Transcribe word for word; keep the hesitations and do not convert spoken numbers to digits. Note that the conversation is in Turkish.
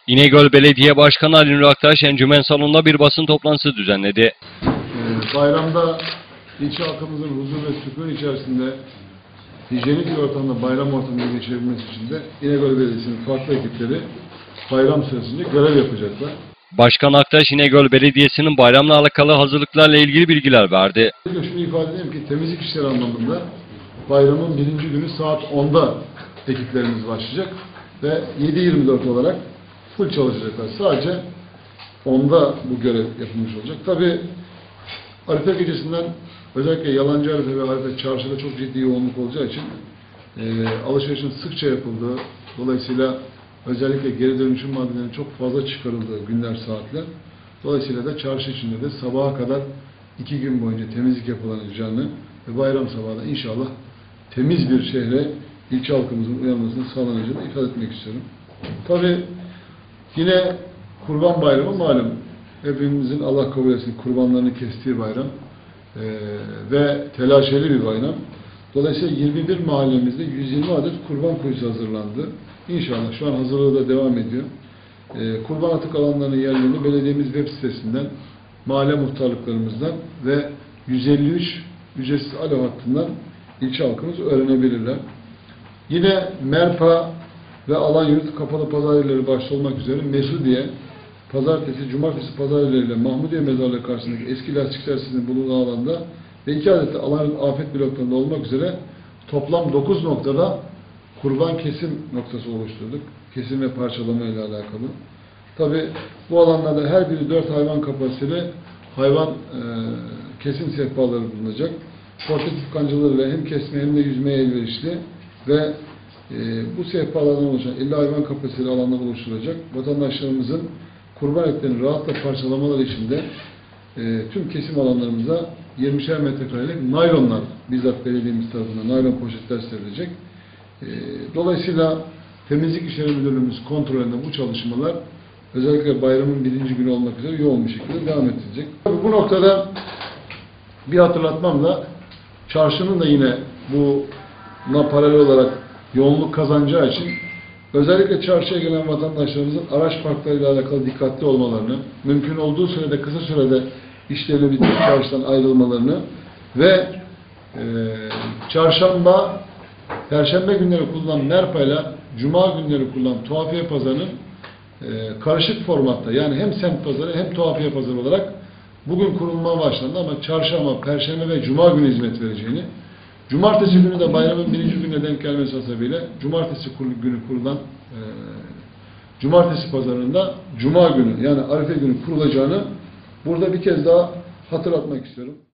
İnegöl Belediye Başkanı Ali Nur Aktaş, Encümen Salonu'nda bir basın toplantısı düzenledi. Ee, bayramda ilçe halkımızın huzur ve sükun içerisinde hijyenik bir ortamda bayram ortamını geçirebilmesi için de İnegöl Belediyesi'nin farklı ekipleri bayram süresince görev yapacaklar. Başkan Aktaş, İnegöl Belediyesi'nin bayramla alakalı hazırlıklarla ilgili bilgiler verdi. Şunu ifade edeyim ki temizlik işleri anlamında bayramın birinci günü saat onda ekiplerimiz başlayacak ve yedi yirmi dört olarak full çalışacaklar. Sadece onda bu görev yapılmış olacak. Tabii Arife gecesinden özellikle Yalancı Arife ve Arife çarşıda çok ciddi yoğunluk olacağı için e, alışverişin sıkça yapıldığı, dolayısıyla özellikle geri dönüşüm maddelerinin çok fazla çıkarıldığı günler, saatler. Dolayısıyla da çarşı içinde de sabaha kadar iki gün boyunca temizlik yapılacağını ve bayram sabahı da inşallah temiz bir şehre ilçe halkımızın uyanmasını sağlanacağını ifade etmek istiyorum. Tabii yine Kurban Bayramı malum. Hepimizin Allah kabul etsin kurbanlarını kestiği bayram ee, ve telaşeli bir bayram. Dolayısıyla yirmi bir mahallemizde yüz yirmi adet kurban kuyusu hazırlandı. İnşallah şu an hazırlığı da devam ediyor. Ee, kurban atık alanlarının yerlerini belediyemiz web sitesinden, mahalle muhtarlıklarımızdan ve yüz elli üç ücretsiz alo hattından ilçe halkımız öğrenebilirler. Yine Merpa ve Alanyurt kapalı pazar yerleri başta olmak üzere Mesudiye, Pazartesi, Cumartesi pazar yerleriyle Mahmudiye mezarlığı karşısındaki eski lastik servisinin bulunduğu alanda ve iki adet de Alanyurt afet bloklarında olmak üzere toplam dokuz noktada kurban kesim noktası oluşturduk. Kesim ve parçalama ile alakalı. Tabi bu alanlarda her biri dört hayvan kapasiteli hayvan e, kesim sehpaları bulunacak. Portatif kancalarıyla hem kesme hem de yüzmeye elverişli ve e, bu sehpalardan oluşan elli hayvan kapasiteli alanlar oluşturulacak. Vatandaşlarımızın kurban etlerini rahatla parçalamaları için de e, tüm kesim alanlarımıza yirmişer metrekarelik naylonlar bizzat belediyemiz tarafından naylon poşetler serilecek. E, dolayısıyla Temizlik İşleri Müdürlüğümüz kontrolünde bu çalışmalar özellikle bayramın birinci günü olmak üzere yoğun bir şekilde devam edilecek. Bu noktada bir hatırlatmamla çarşının da yine buna paralel olarak yoğunluk kazanacağı için özellikle çarşıya gelen vatandaşlarımızın araç parklarıyla alakalı dikkatli olmalarını, mümkün olduğu sürede kısa sürede işlerini bitirip çarşıdan ayrılmalarını ve e, çarşamba, perşembe günleri kullanılan Merpa ile cuma günleri kullanılan tuhafiye pazarının e, karışık formatta yani hem semt pazarı hem tuhafiye pazarı olarak bugün kurulmaya başlandı ama çarşamba, perşembe ve cuma günü hizmet vereceğini, cumartesi günü de bayramın birinci gününe denk gelmesi hasebiyle cumartesi günü kurulan e, cumartesi pazarında cuma günü yani Arife günü kurulacağını burada bir kez daha hatırlatmak istiyorum.